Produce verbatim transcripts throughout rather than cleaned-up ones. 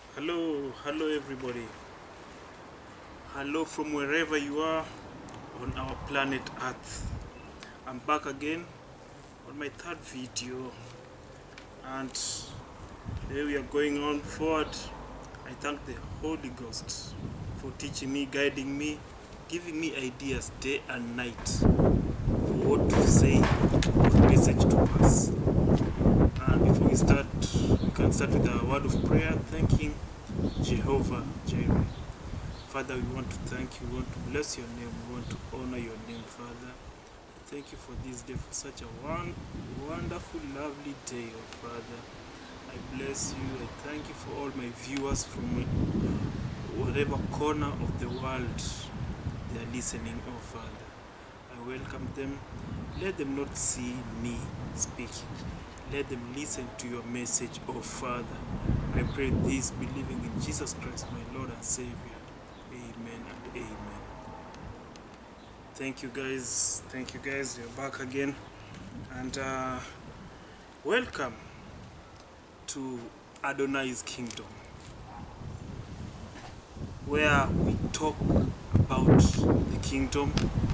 Hello, hello everybody. Hello from wherever you are on our planet Earth. I'm back again on my third video, and today we are going on forward. I thank the Holy Ghost for teaching me, guiding me, giving me ideas day and night for what to say, what message to pass. And before we start, we can start with a word of prayer, thanking Jehovah Jireh. Father, we want to thank you, we want to bless your name, we want to honor your name, Father. Thank you for this day, for such a one, wonderful, lovely day, oh Father. I bless you, I thank you for all my viewers from whatever corner of the world they are listening, oh Father. I welcome them. Let them not see me speaking. Let them listen to your message, oh Father. I pray this, believing in Jesus Christ, my Lord and Savior. Amen and amen. Thank you guys. Thank you guys. You're back again. And uh, welcome to Adonai's Kingdom, where we talk about the kingdom,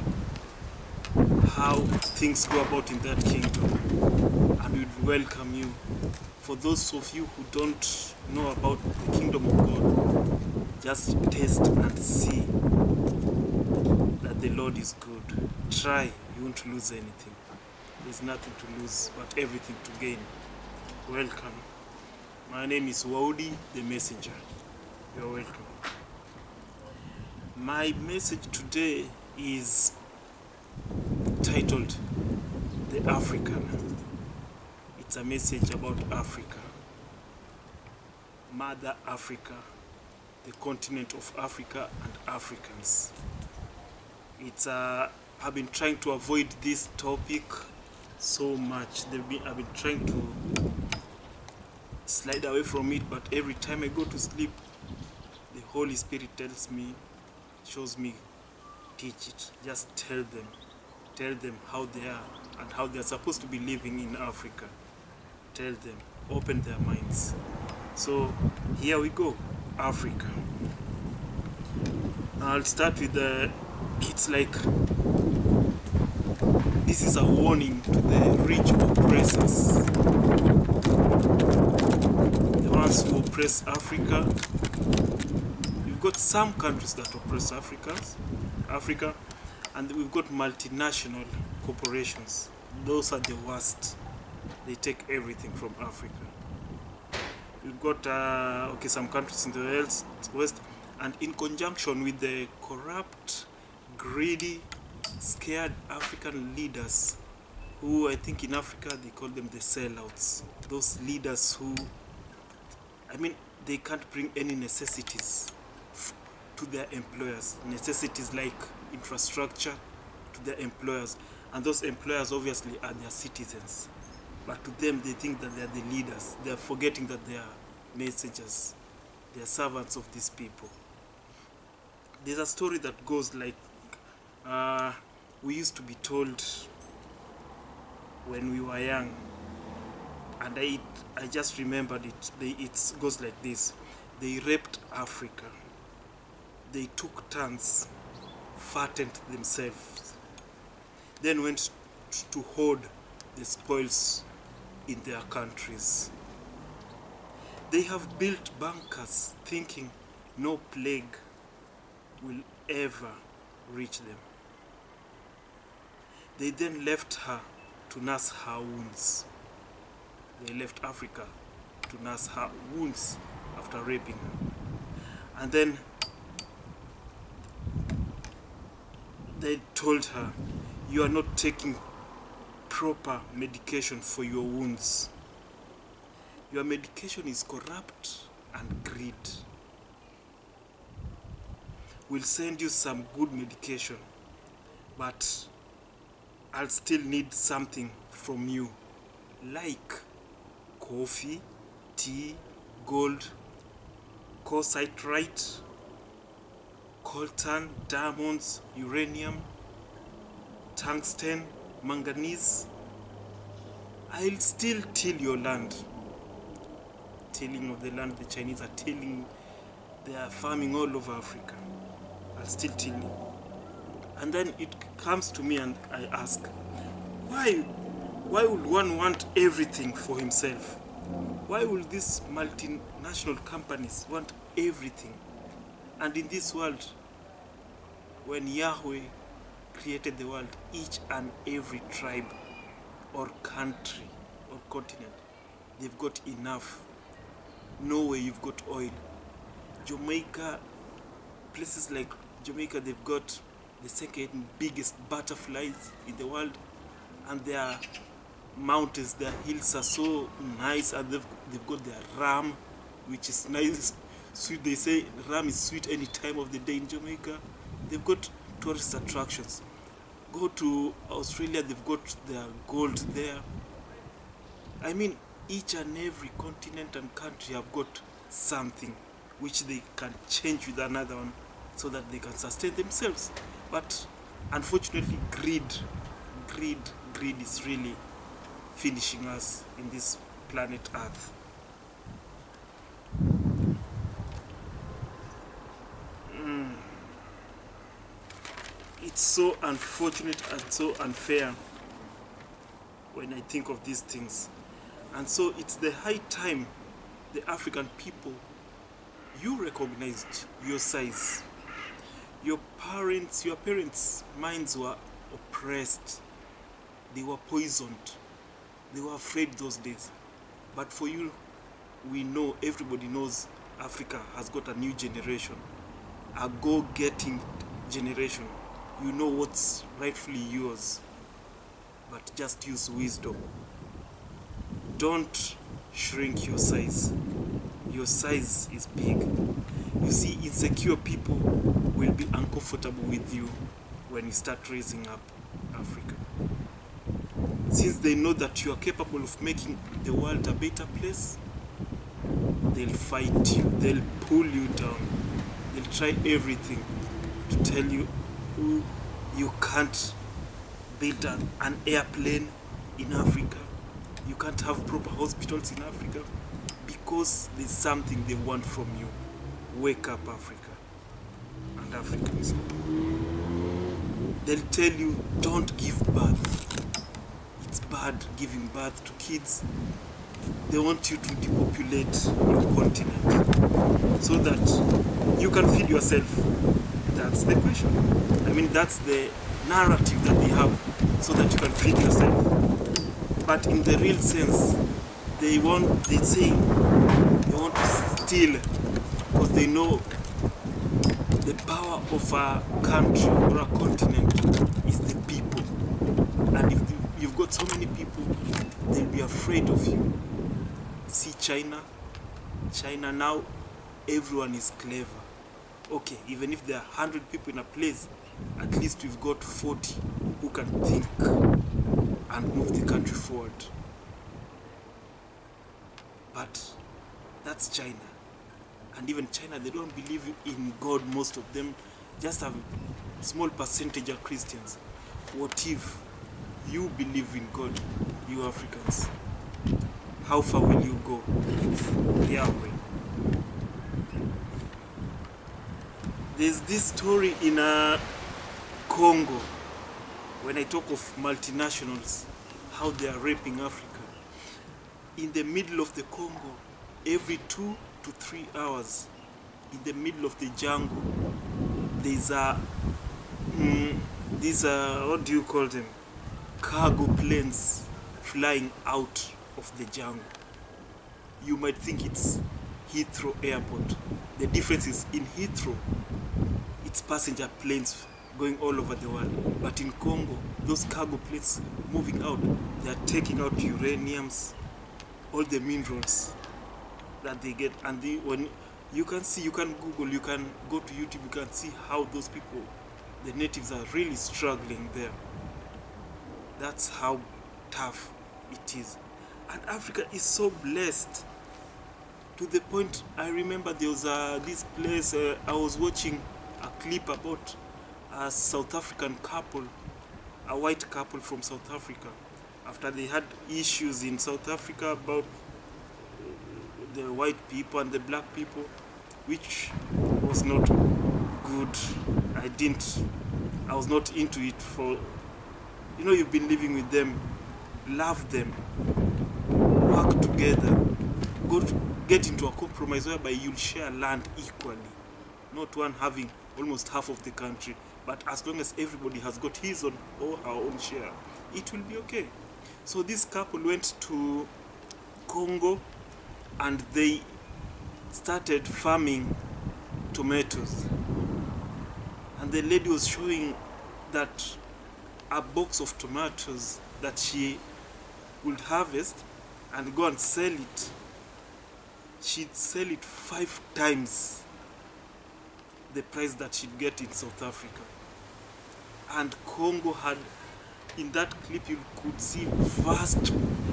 how things go about in that kingdom, and we welcome you. For those of you who don't know about the kingdom of God, just taste and see that the Lord is good. Try, you won't lose anything. There's nothing to lose, but everything to gain. Welcome. My name is Waudi, the messenger. You're welcome. My message today is titled The African. It's a message about Africa, Mother Africa, the continent of Africa and Africans. It's uh, I've been trying to avoid this topic so much. They've been, I've been trying to slide away from it, but every time I go to sleep, the Holy Spirit tells me, shows me, teach it. Just tell them, tell them how they are and how they're supposed to be living in Africa. Tell them, open their minds. So here we go, Africa. I'll start with the, it's like, this is a warning to the rich oppressors, the ones who oppress Africa. We've got some countries that oppress Africans, Africa, and we've got multinational corporations. Those are the worst. They take everything from Africa. We've got uh, okay, some countries in the West, and in conjunction with the corrupt, greedy, scared African leaders, who I think in Africa they call them the sellouts. Those leaders who, I mean, they can't bring any necessities to their employers. Necessities like infrastructure to their employers, and those employers obviously are their citizens. But to them, they think that they are the leaders. They are forgetting that they are messengers. They are servants of these people. There's a story that goes like, uh, we used to be told when we were young, and I, I just remembered it. They, it goes like this. They raped Africa. They took turns, fattened themselves, then went to hoard the spoils in their countries. They have built bunkers thinking no plague will ever reach them. They then left her to nurse her wounds. They left Africa to nurse her wounds after raping her. And then they told her, you are not taking proper medication for your wounds. Your medication is corrupt and greed. We'll send you some good medication, but I'll still need something from you, like coffee, tea, gold, cocytrite, coltan, diamonds, uranium, tungsten, manganese. I'll still till your land, tilling of the land. The Chinese are tilling. They are farming all over Africa, are still tilling. And then it comes to me and I ask, why, why would one want everything for himself? Why will these multinational companies want everything? And in this world, when Yahweh created the world, each and every tribe or country or continent, they've got enough. Norway, you've got oil. Jamaica, places like Jamaica, they've got the second biggest butterflies in the world, and their mountains, their hills are so nice, and they've, they've got their ram, which is nice, sweet. They say ram is sweet any time of the day in Jamaica. They've got tourist attractions. Go to Australia, they've got their gold there. I mean, each and every continent and country have got something which they can change with another one so that they can sustain themselves. But unfortunately, greed, greed, greed is really finishing us in this planet Earth. Mm. It's so unfortunate and so unfair when I think of these things. And so it's the high time the African people, you recognized your size. Your parents, your parents' minds were oppressed. They were poisoned. They were afraid those days. But for you, we know, everybody knows Africa has got a new generation, a go-getting generation. You know what's rightfully yours, but just use wisdom. Don't shrink your size. Your size is big. You see, insecure people will be uncomfortable with you when you start raising up Africa. Since they know that you are capable of making the world a better place, they'll fight you, they'll pull you down, they'll try everything to tell you oh, you can't build an, an airplane in Africa, you can't have proper hospitals in Africa, because there's something they want from you. Wake up, Africa, and Africans. They'll tell you, don't give birth. It's bad giving birth to kids. They want you to depopulate your continent so that you can feed yourself. That's the question. I mean, that's the narrative that they have, so that you can feed yourself. But in the real sense, they want, they say, they want to steal, because they know the power of a country or a continent is the people. And if you've got so many people, they'll be afraid of you. See China? China now, everyone is clever. Okay, even if there are one hundred people in a place, at least we've got forty who can think and move the country forward. But that's China. And even China, they don't believe in God, most of them. Just a small percentage are Christians. What if you believe in God, you Africans? How far will you go? Yahweh. There's this story in uh, Congo, when I talk of multinationals, how they are raping Africa. In the middle of the Congo, every two to three hours, in the middle of the jungle, there's a, mm, these are, what do you call them? Cargo planes flying out of the jungle. You might think it's Heathrow Airport. The difference is in Heathrow, it's passenger planes going all over the world. But in Congo, those cargo planes moving out, they are taking out uraniums, all the minerals that they get. And they, when you can see, you can Google, you can go to YouTube, you can see how those people, the natives, are really struggling there. That's how tough it is. And Africa is so blessed, to the point, I remember there was uh, this place, uh, I was watching a clip about a South African couple, a white couple from South Africa, after they had issues in South Africa about the white people and the black people, which was not good. I didn't, I was not into it. For, you know, you've been living with them, love them, work together, go to, get into a compromise whereby you'll share land equally, not one having almost half of the country, but as long as everybody has got his own or her own share, it will be okay. So this couple went to Congo and they started farming tomatoes, and the lady was showing that a box of tomatoes that she would harvest and go and sell it, she'd sell it five times the price that she'd get in South Africa. And Congo had, in that clip you could see vast,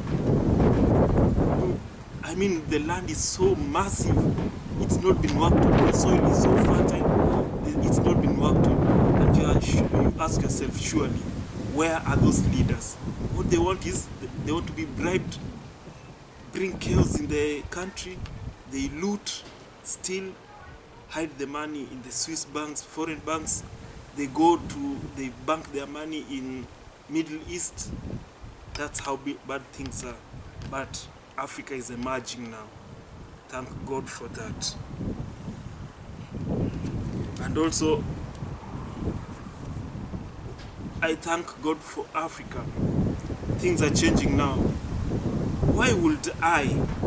I mean the land is so massive, it's not been worked on, the soil is so fertile, it's not been worked on, and you, are, you ask yourself, surely, where are those leaders? What they want is, they want to be bribed, bring chaos in the country, they loot, steal, hide the money in the Swiss banks, foreign banks, they go to, they bank their money in Middle East. That's how bad things are. But Africa is emerging now. Thank God for that. And also, I thank God for Africa. Things are changing now. Why would I,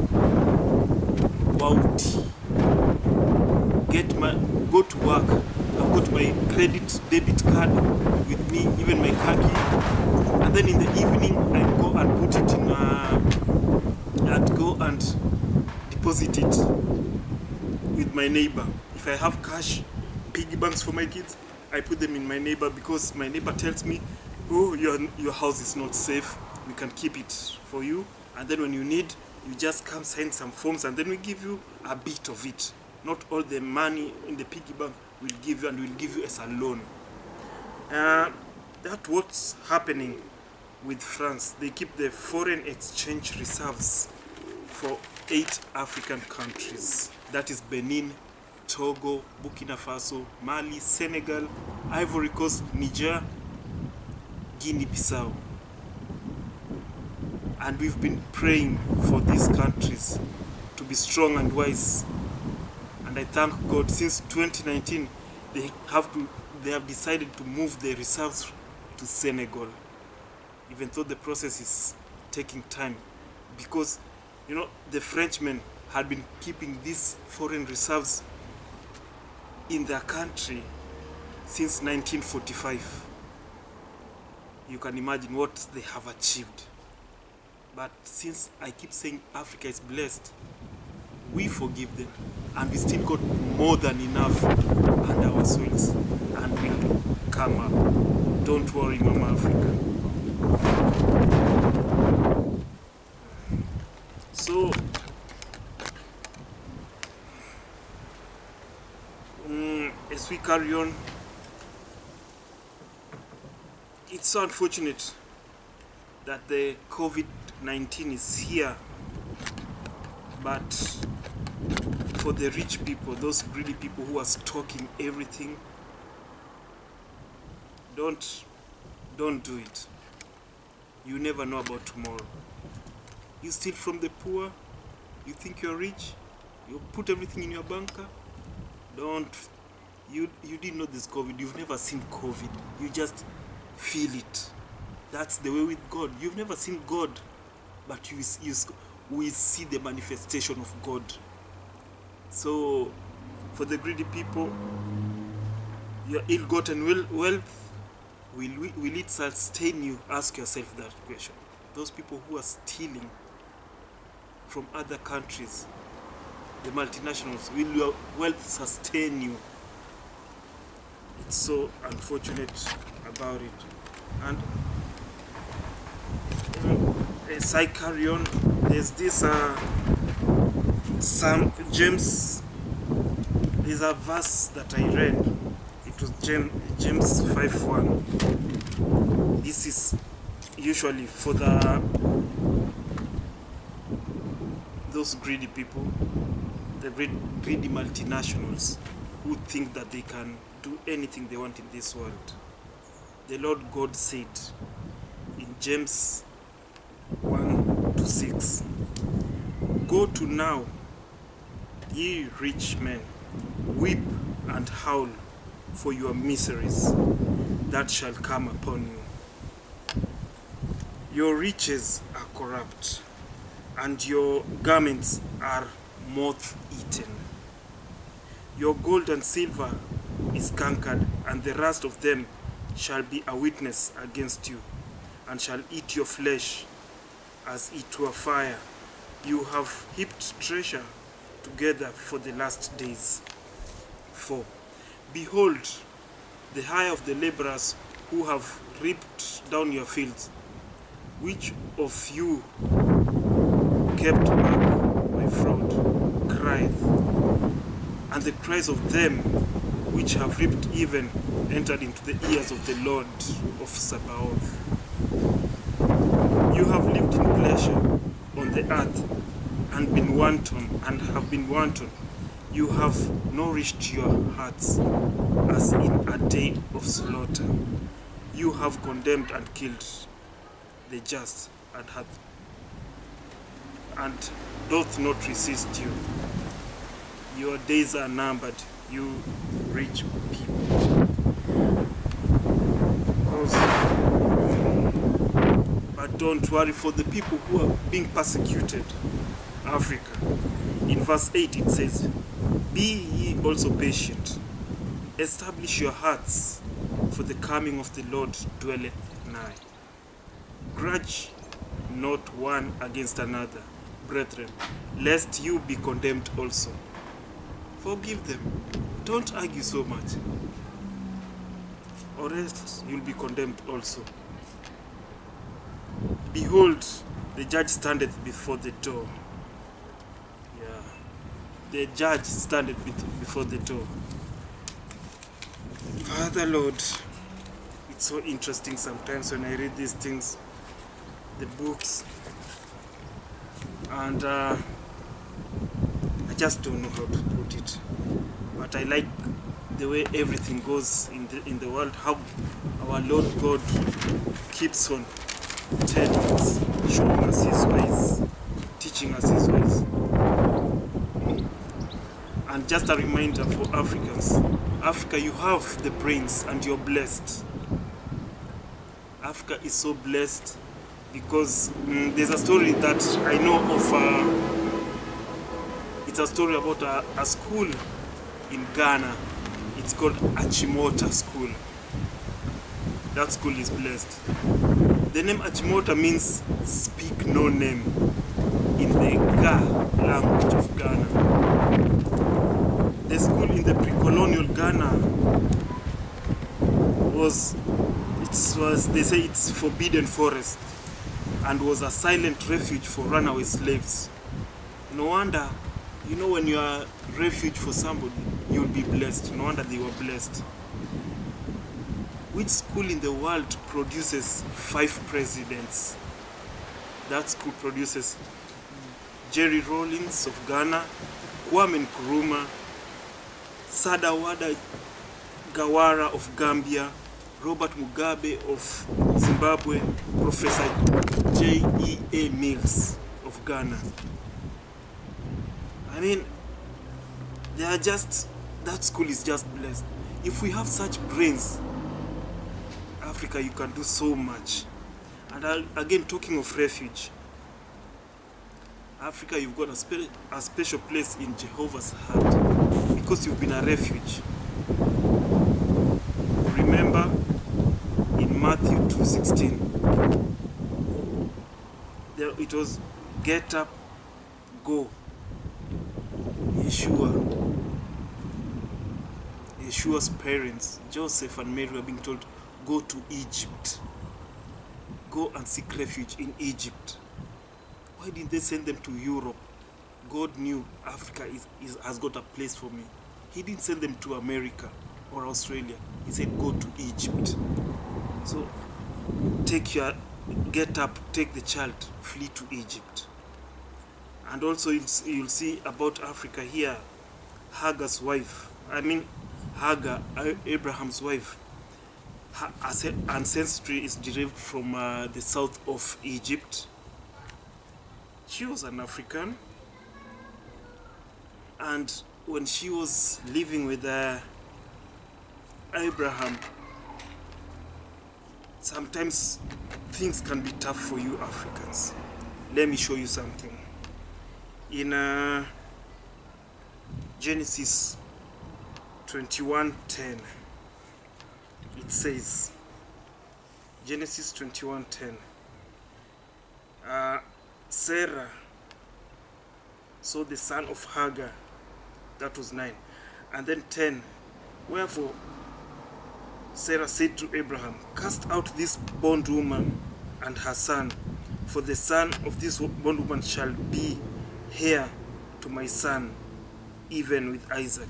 Wauti, get my, go to work, I've got my credit debit card with me, even my car key, and then in the evening I go and put it in a, I'd go and deposit it with my neighbor. If I have cash, piggy banks for my kids, I put them in my neighbor, because my neighbor tells me, oh, your, your house is not safe, we can keep it for you, and then when you need, you just come sign some forms and then we give you a bit of it. Not all the money in the piggy bank will give you, and will give you as a loan. Uh, that's what's happening with France. They keep the foreign exchange reserves for eight African countries. That is Benin, Togo, Burkina Faso, Mali, Senegal, Ivory Coast, Niger, Guinea-Bissau. And we've been praying for these countries to be strong and wise. And I thank God, since twenty nineteen, they have to, they have decided to move the reserves to Senegal, even though the process is taking time, because, you know, the Frenchmen had been keeping these foreign reserves in their country since nineteen forty-five. You can imagine what they have achieved. But since I keep saying Africa is blessed, we forgive them, and we still got more than enough under our soils, and we'll come up. Don't worry, Mama Africa. So, um, as we carry on, it's so unfortunate that the COVID nineteen is here, but for the rich people, those greedy people who are stocking everything, don't don't do it. You never know about tomorrow. You steal from the poor, you think you're rich, you put everything in your bunker. Don't. You you didn't know this COVID. You've never seen COVID. You just feel it. That's the way with God. You've never seen God, but you, you we see the manifestation of God. So, for the greedy people, your ill-gotten wealth, will, will it sustain you? Ask yourself that question. Those people who are stealing from other countries, the multinationals, will your wealth sustain you? It's so unfortunate about it. And as I carry on, there's this uh, some James. There's a verse that I read. It was James James five one. This is usually for the those greedy people, the greedy multinationals who think that they can do anything they want in this world. The Lord God said in James one to six, "Go to now, ye rich men, weep and howl for your miseries that shall come upon you. Your riches are corrupt, and your garments are moth-eaten. Your gold and silver is cankered, and the rust of them shall be a witness against you, and shall eat your flesh as it were fire. You have heaped treasure together for the last days. For, behold, the hire of the laborers who have reaped down your fields. Which of you kept back my fraud, crieth, and the cries of them which have reaped even entered into the ears of the Lord of Sabaoth. You have lived in pleasure on the earth, and been wanton, and have been wanton. You have nourished your hearts as in a day of slaughter. You have condemned and killed the just, and hath and doth not resist you. Your days are numbered, you rich people." But don't worry for the people who are being persecuted. Africa. In verse eight it says, "Be ye also patient, establish your hearts, for the coming of the Lord dwelleth nigh. Grudge not one against another, brethren, lest you be condemned also." Forgive them. Don't argue so much, or else you'll be condemned also. "Behold, the judge standeth before the door." Yeah, the judge standeth before the door. Father Lord, it's so interesting sometimes when I read these things, the books, and uh, I just don't know how to put it. But I like the way everything goes in the in the world, how our Lord God keeps on telling us, showing us His ways, teaching us His ways. And just a reminder for Africans, Africa, you have the brains and you're blessed. Africa is so blessed because mm, there's a story that I know of. Uh, it's a story about a, a school in Ghana. It's called Achimota School. That school is blessed. The name Achimota means "speak no name" in the Ga language of Ghana. The school in the pre-colonial Ghana was, it was, they say it's forbidden forest, and was a silent refuge for runaway slaves. No wonder, you know, when you are refuge for somebody, you'll be blessed. No wonder they were blessed. Which school in the world produces five presidents? That school produces Jerry Rawlings of Ghana, Kwame Nkrumah, Sadawada Gawara of Gambia, Robert Mugabe of Zimbabwe, Professor J E A Mills of Ghana. I mean, they are just, that school is just blessed. If we have such brains, Africa, you can do so much. And I'll, again, talking of refuge, Africa, you've got a, spe a special place in Jehovah's heart because you've been a refuge. Remember in Matthew two sixteen, there it was, "Get up, go." Yeshua, Yeshua's parents, Joseph and Mary, were being told, "Go to Egypt. Go and seek refuge in Egypt." Why didn't they send them to Europe? God knew Africa is, is, has got a place for me. He didn't send them to America or Australia. He said, "Go to Egypt." So, take your, get up, take the child, flee to Egypt. And also you'll, you'll see about Africa here, Hagar's wife, I mean Hagar, Abraham's wife, her ancestry is derived from uh, the south of Egypt. She was an African, and when she was living with uh, Abraham, sometimes things can be tough for you Africans. Let me show you something. In uh, Genesis twenty-one ten, it says, Genesis twenty-one ten, uh, Sarah saw the son of Hagar, that was nine, and then ten, wherefore Sarah said to Abraham, cast out this bondwoman and her son, for the son of this bondwoman shall be heir to my son, even with Isaac.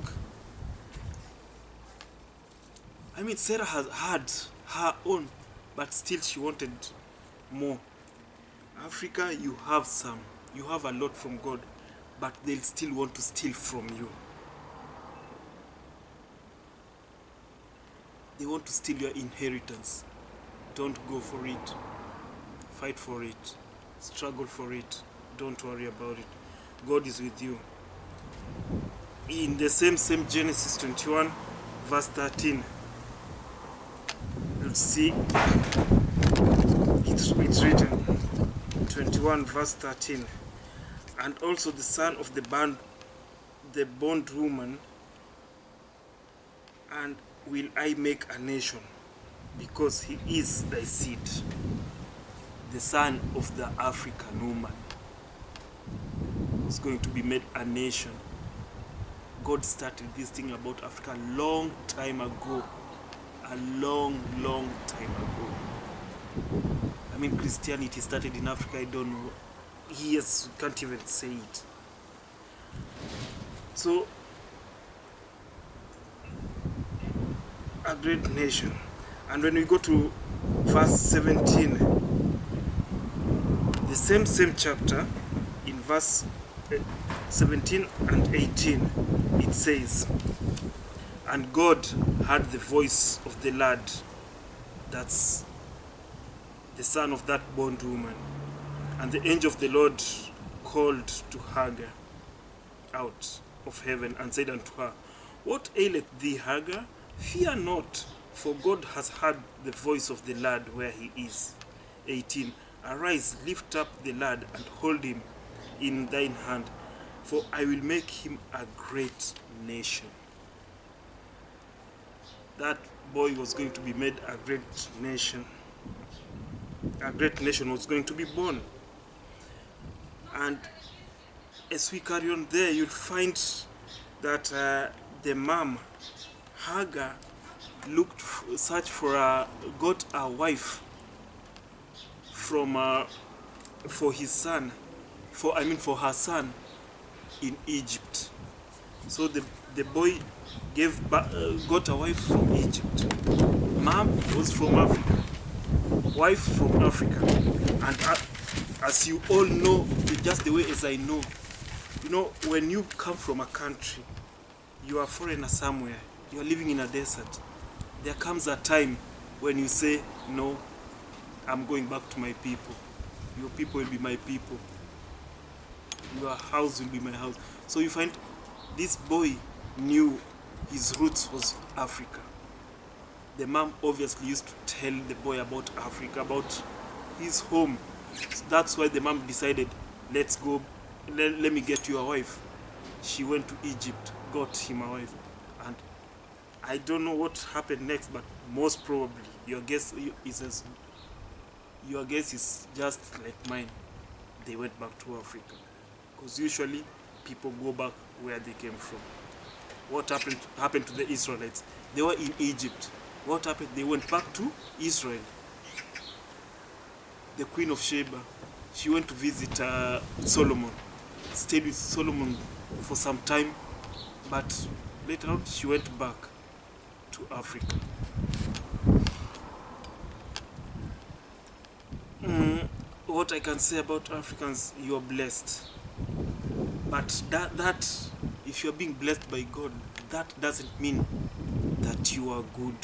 I mean, Sarah has had her own, but still she wanted more. Africa, you have some, you have a lot from God, but they'll still want to steal from you. They want to steal your inheritance. Don't go for it. Fight for it. Struggle for it. Don't worry about it. God is with you. In the same same Genesis twenty-one verse thirteen, you'll see it's, it's written, twenty-one verse thirteen, and also the son of the bond the bondwoman, and will I make a nation, because he is thy seed. The son of the African woman is going to be made a nation. God started this thing about Africa a long time ago. A long, long time ago. I mean, Christianity started in Africa, I don't know. Yes, we can't even say it. So, a great nation. And when we go to verse seventeen, the same same chapter, in verse seventeen and eighteen, it says, and God heard the voice of the lad, that's the son of that bondwoman, and the angel of the Lord called to Hagar out of heaven and said unto her, what aileth thee, Hagar? Fear not, for God has heard the voice of the lad where he is. eighteen. Arise, lift up the lad, and hold him in thine hand, for I will make him a great nation. That boy was going to be made a great nation. A great nation was going to be born. And as we carry on there, you'll find that uh, the mom, Hagar, looked, searched for a, got a wife from, uh, for his son, for I mean for her son in Egypt. So the the boy gave uh, got a wife from Egypt. Mom was from Africa, wife from Africa, and uh, as you all know, just the way as I know, you know, when you come from a country, you are a foreigner somewhere, you are living in a desert, there comes a time when you say, no, I'm going back to my people. Your people will be my people. Your house will be my house. So you find this boy knew his roots was Africa. The mom obviously used to tell the boy about Africa, about his home. So that's why the mom decided, let's go, let, let me get you a wife. She went to Egypt, got him a wife. And I don't know what happened next, but most probably your guess is as, your guess is just like mine. They went back to Africa, because usually people go back where they came from. What happened happened to the Israelites? They were in Egypt. What happened? They went back to Israel. The Queen of Sheba, she went to visit uh, Solomon, stayed with Solomon for some time, but later on she went back to Africa. Mm, what I can say about Africans, you are blessed. But that, that, if you're being blessed by God, that doesn't mean that you are good.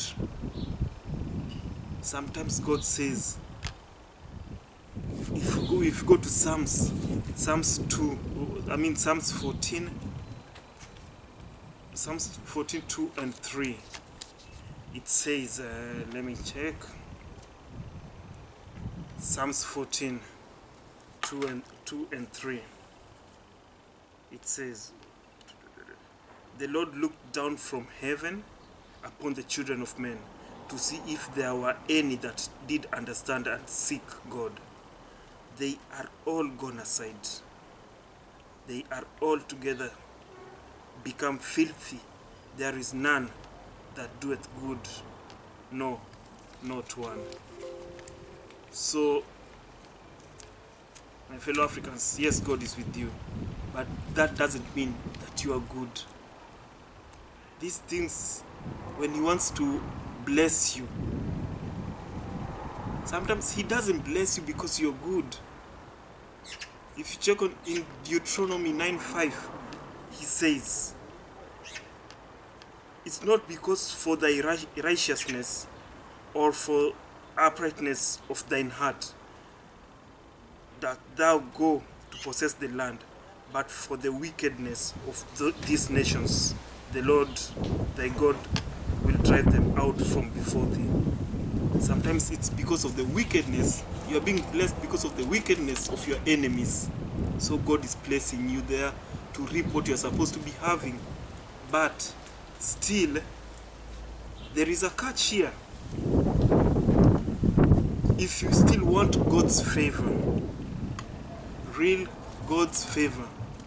Sometimes God says, if you go, if you go to Psalms, Psalms two, I mean Psalms fourteen, Psalms fourteen, two and three, it says, uh, let me check, Psalms fourteen, two and, two and three, it says, the Lord looked down from heaven upon the children of men to see if there were any that did understand and seek God. They are all gone aside. They are all together become filthy. There is none that doeth good, no, not one. So, my fellow Africans, yes, God is with you, but that doesn't mean that you are good. These things, when He wants to bless you, sometimes He doesn't bless you because you're good. If you check on in Deuteronomy nine five, He says, it's not because for thy righteousness or for uprightness of thine heart that thou go to possess the land, but for the wickedness of the, these nations, the Lord thy God will drive them out from before thee. Sometimes it's because of the wickedness. You are being blessed because of the wickedness of your enemies. So God is placing you there to reap what you are supposed to be having. But still, there is a catch here. If you still want God's favor, real God's favor,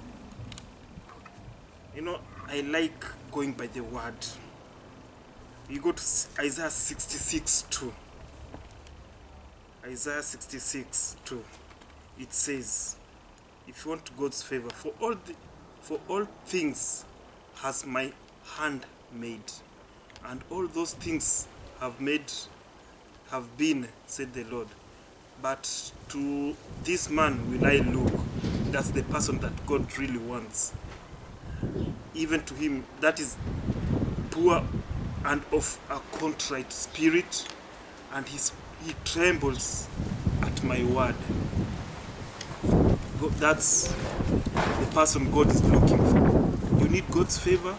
you know, I like going by the word. You go to Isaiah sixty-six two. Isaiah sixty-six two. It says, if you want God's favor, for all the, for all things has my hand made, and all those things have made have been, said the Lord. But to this man will I look. That's the person that God really wants. Even to him that is poor and of a contrite spirit, and his, he trembles at my word. God, that's the person God is looking for. You need God's favor.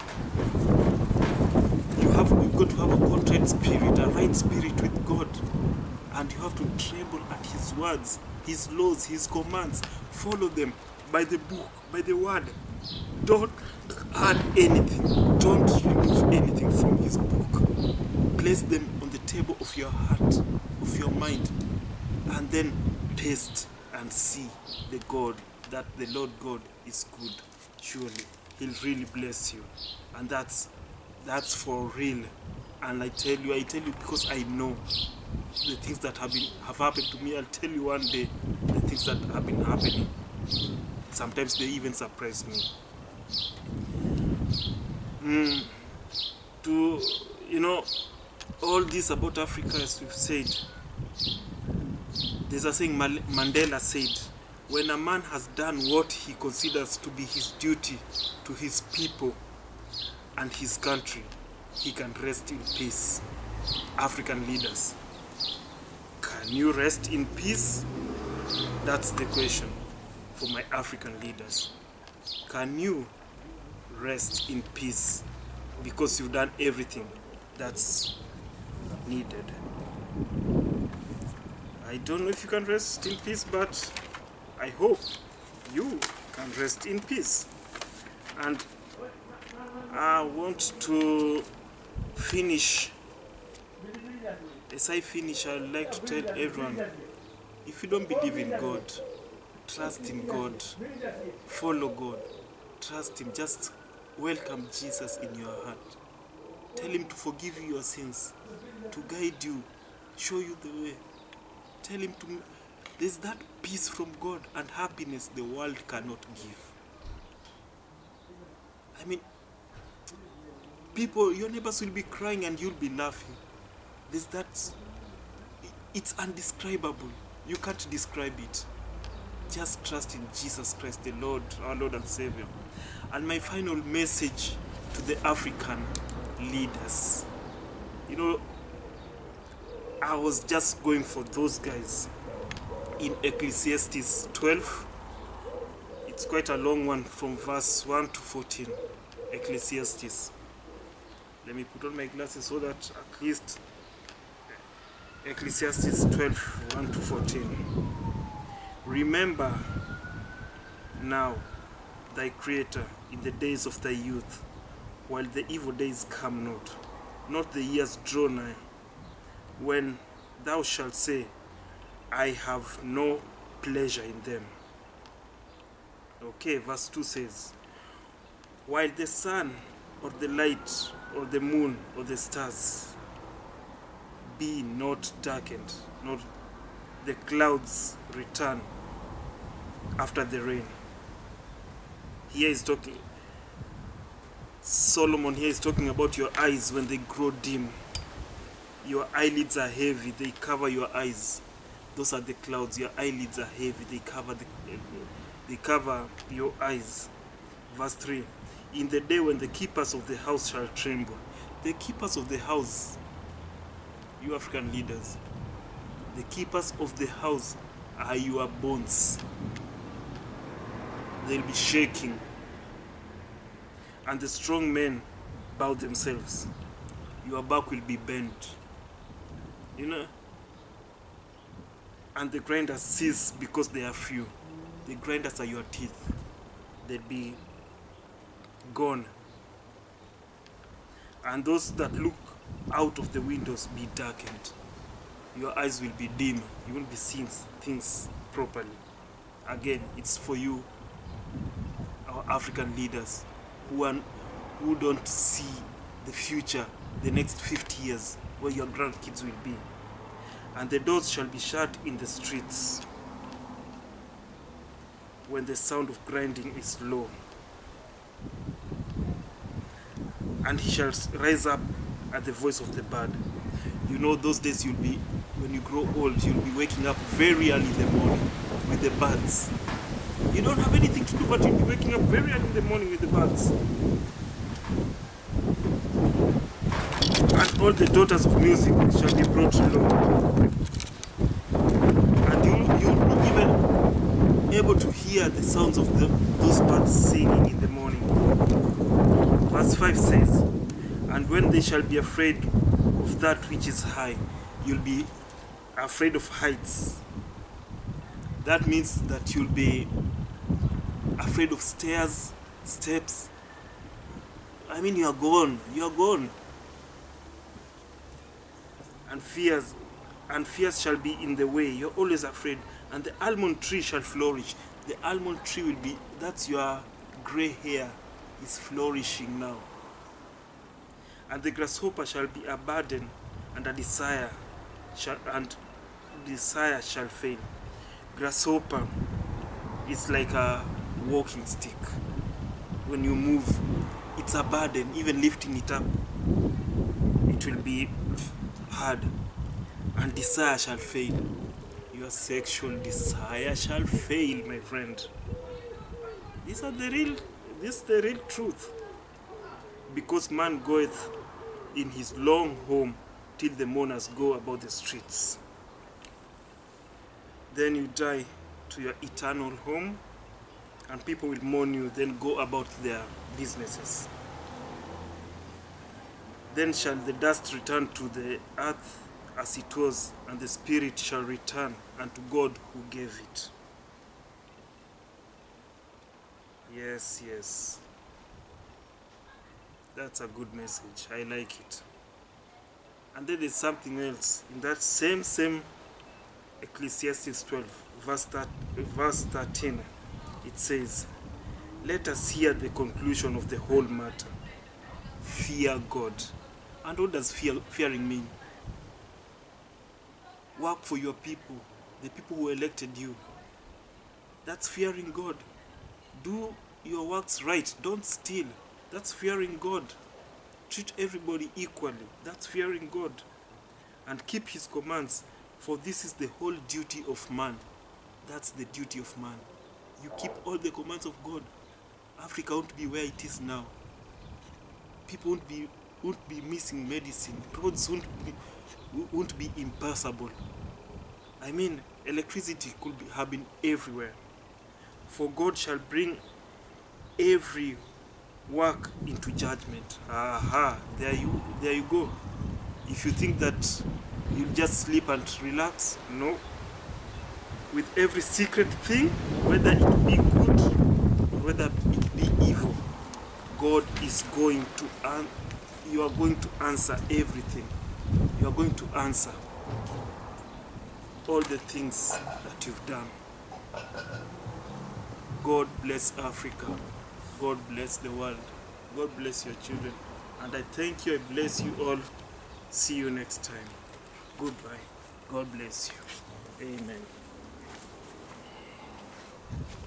You have you've got to have a contrite spirit, a right spirit with God, and you have to tremble at His words, His laws, His commands. Follow them by the book, by the word. Don't add anything. Don't remove anything from His book. Place them on the table of your heart, of your mind, and then taste and see the God, that the Lord God is good. Surely He'll really bless you, and that's that's for real. And I tell you, I tell you because I know the things that have been have happened to me. I'll tell you one day the things that have been happening. Sometimes they even surprise me. Mm, to you know, all this about Africa, as we've said, there's a saying Mandela said, when a man has done what he considers to be his duty to his people and his country, he can rest in peace. African leaders, can you rest in peace? That's the question for my African leaders. Can you rest in peace because you've done everything that's needed? I don't know if you can rest in peace, but I hope you can rest in peace. And I want to finish. As I finish, I'd like to tell everyone, if you don't believe in God, trust in God, follow God, trust Him, just welcome Jesus in your heart. Tell Him to forgive you your sins, to guide you, show you the way. Tell Him to, there's that peace from God and happiness the world cannot give. I mean, people, your neighbors will be crying and you'll be laughing. There's that, it's undescribable. You can't describe it. just trust in Jesus Christ, the Lord, our Lord and Savior. And my final message to the African leaders, you know, I was just going for those guys in Ecclesiastes twelve. It's quite a long one, from verse one to fourteen. Ecclesiastes. Let me put on my glasses so that at least Ecclesiastes twelve, one to fourteen. Remember now thy Creator in the days of thy youth, while the evil days come not, not the years draw nigh, when thou shalt say, I have no pleasure in them. Okay, verse two says, while the sun or the light or the moon or the stars be not darkened, nor the clouds return after the rain. Here is talking, Solomon here is talking about your eyes when they grow dim. Your eyelids are heavy, they cover your eyes. Those are the clouds. Your eyelids are heavy, they cover the, they cover your eyes. Verse three, in the day when the keepers of the house shall tremble. The keepers of the house, you African leaders, the keepers of the house are your bones. They'll be shaking. And the strong men bow themselves. Your back will be bent. You know? And the grinders cease because they are few. The grinders are your teeth. They'll be gone. And those that look out of the windows be darkened. Your eyes will be dim. You won't be seeing things properly. Again, it's for you, our African leaders, who are, who don't see the future, the next fifty years, where your grandkids will be. And the doors shall be shut in the streets when the sound of grinding is low. And he shall rise up at the voice of the bird. You know, those days you'll be, when you grow old, you'll be waking up very early in the morning with the birds. You don't have anything to do, but you'll be waking up very early in the morning with the birds. And all the daughters of music shall be brought low. And you'll, you'll be even able to hear the sounds of the, those birds singing in the morning. Verse five says, and when they shall be afraid of that which is high, you'll be afraid of heights. That means that you'll be afraid of stairs, steps. I mean, you are gone. You are gone. And fears, and fears shall be in the way. You're always afraid. And the almond tree shall flourish. The almond tree will be, that's your gray hair, is flourishing now. And the grasshopper shall be a burden, and a desire shall, and desire shall fail. Grasshopper is like a walking stick. When you move, it's a burden. Even lifting it up, it will be hard. And desire shall fail. Your sexual desire shall fail, my friend. These are the real, this is the real truth. Because man goeth in his long home till the mourners go about the streets. Then you die to your eternal home, and people will mourn you, then go about their businesses. Then shall the dust return to the earth as it was, and the spirit shall return unto God who gave it. Yes, yes. That's a good message. I like it. And then there's something else. In that same, same Ecclesiastes twelve, verse thirteen, it says, let us hear the conclusion of the whole matter. Fear God. And what does fear, fearing mean? Work for your people, the people who elected you. That's fearing God. Do your works right. Don't steal. That's fearing God. Treat everybody equally. That's fearing God. And keep his commands, for this is the whole duty of man. That's the duty of man. You keep all the commands of God, Africa won't be where it is now. People won't be won't be missing medicine. Roads won't be won't be impassable. I mean, electricity could be, have been everywhere. For God shall bring every work into judgment. Aha, there you there you go. If you think that you'll just sleep and relax, no. With every secret thing, whether it be good or whether it be evil, God is going to an you are going to answer everything. You are going to answer all the things that you've done. God bless Africa. God bless the world. God bless your children. And I thank you. I bless you all. See you next time. Goodbye. God bless you. Amen.